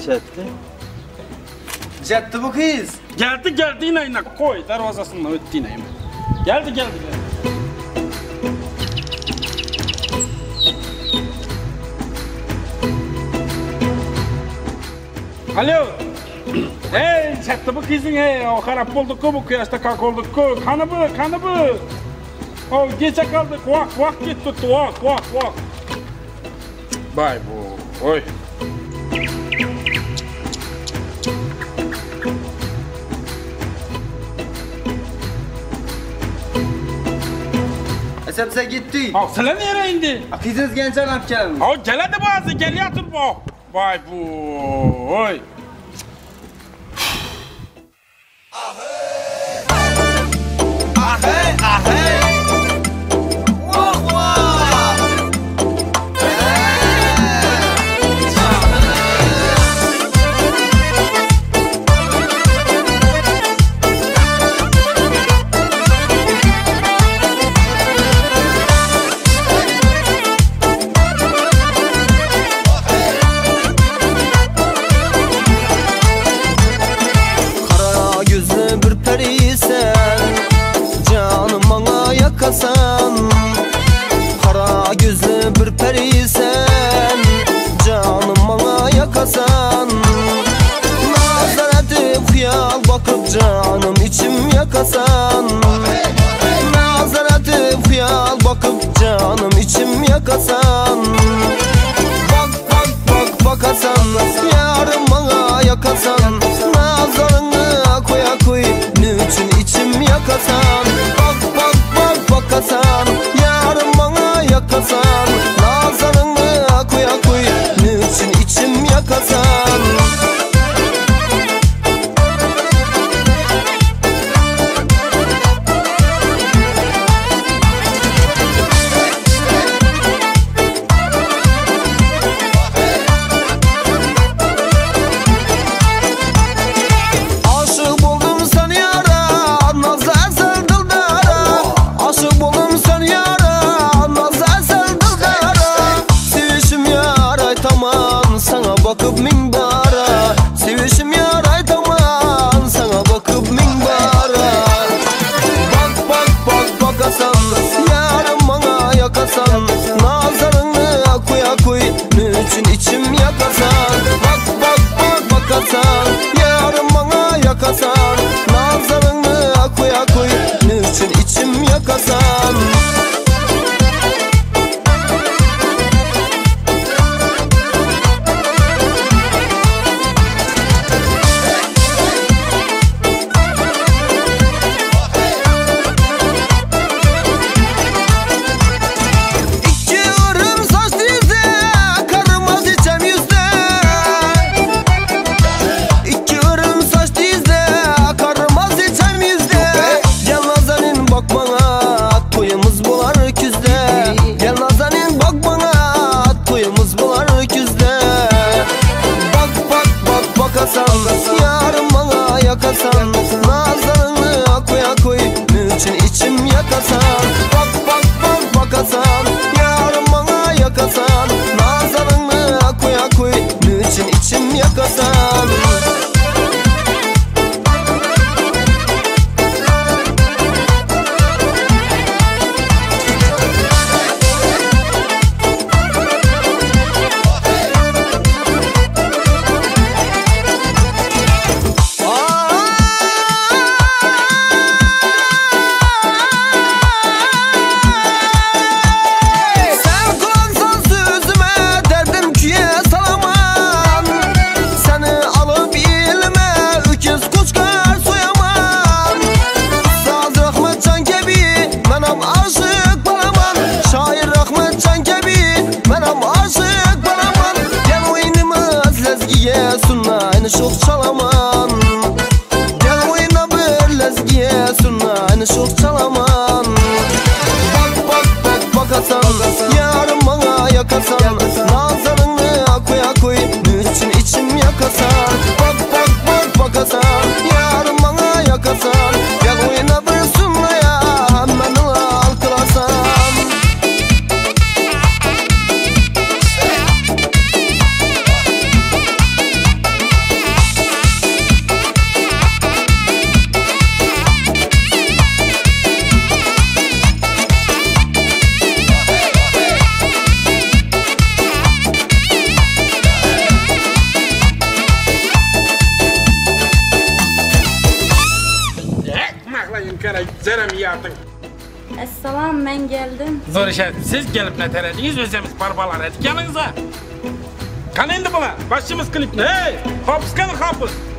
Çetti. Çetti bu kız. Geldi yine koy darvazasından öttü yine. Geldi. Alo. Hey, çetti bu kızın hey. O harap olduk bu kıyasta kalk olduk. Kanı bu. O gece kaldık. Vak gitti. Vak. Bay bu. Oy. Sen gitti. Sen nereye indi? Kızınız gençler ne yapacağım? Gel hadi bazı gel yatır bu. Vay bu. Oy. Kara gözlü bir perisen, canım bana yakasan. Nazar edip hıyal bakıp canım içim yakasan. Nazar edip hıyal bakıp canım içim yakasan. Bakasan, yarım bana yakasan. Nazarını koy, niçin içim yakasan. Bakasan, yarım bana yakasan. Nazarını koy, niçin içim yakasan. Bakıp min bara, sevişim yaray tamam. Sana bakıp min bara. Bakasan, yarım bana yakasan. Nazarını koy, niçin içim yakasan. Bakasan, yarım bana yakasan. Nazarını koy, niçin içim yakasan. Yarım bana yakasan. Nazarını koy, niçin içim yakasan. Bakasan, yarım bana yakasan. Nazarını koy, niçin içim yakasan. Canım yardım. Assalom, ben geldim. Zor işe siz gelip ne terediniz özemiz barbalar edik yanınıza. Kan endi bular, başımız klip ne? Hopskan hopus.